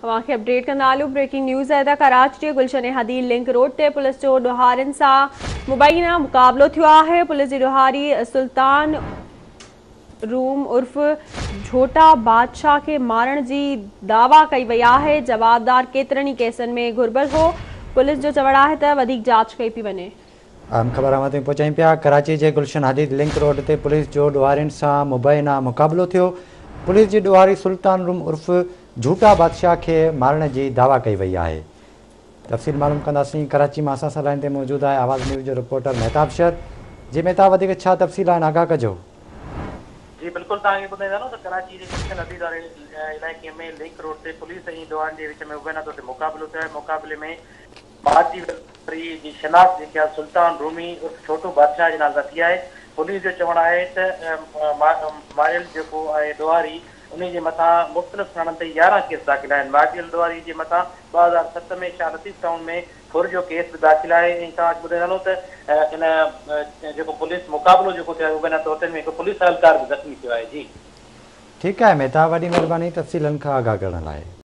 तव्हांखे अपडेट कंदा हलूं। ब्रेकिंग न्यूज़ आहे त कराची जे गुलशन हदीद लिंक रोड ते पुलिस जो ॾोहारियुनि सां मुबैना मुक़ाबिलो थियो आहे। पुलिस जी ॾोहारी सुल्तान रूम उर्फ झोटा बादशाह खे मारण जी दावा कई वई आहे। जवाबदार केतिरनि ई केसनि में घुर्बल हो। पुलिस जो चवणु आहे त वधीक जांच कई पई वञे। अहम ख़बर ताईं पहुचायूं पिया। कराची जे गुलशन हदीद लिंक रोड ते पुलिस जो ॾोहारियुनि सां मुबैना मुक़ाबिलो थियो। पुलिस जी ॾोहारी सुल्तान रूम उर्फ झूटा बादशाह खे मारण जी दावा कई वई आहे। तफ़सील मालूम कंदासीं। कराची मां असां सां लाइन ते मौजूदु आहे आवाज़ न्यूज़ जो रिपोर्टर मेहताब शर। जी मेहताब, वधीक छा तफ़सील आहिनि, आगाह कजो। जी बिल्कुल, तव्हांखे ॿुधाईंदा न त कराची जे गुलशन हदीद वारे इलाइक़े में लिंक रोड ते पुलिस ऐं ॾोहारियुनि जे विच में मुबैना तौर ते मुक़ाबिलो थियो आहे। मुक़ाबले में भारती जी शनाख्त जेकी आहे सुल्तान रूमी उर्फ छोटो बादशाह जे नाले सां थी आहे। पुलिस जो चवणु आहे त मारियल जेको आहे ॾोहारी उन जे मथां मुख़्तलिफ़ थाणनि ते 11 केस दाख़िल आहिनि। मारियल ॾोहारी जे मथां 2007 में शाह लतीफ़ टाउन में खुर जो केस बि दाख़िल आहे। ऐं तव्हांखे ॿुधाईंदो त इन जेको पुलिस मुक़ाबिलो जेको थियो आहे मुबैना तौर ते हिकु पुलिस एहलकार बि ज़ख़्मी थियो आहे। जी ठीकु आहे मेहताब, वॾी महिरबानी तफ़सीलनि खां आगाह करण लाइ।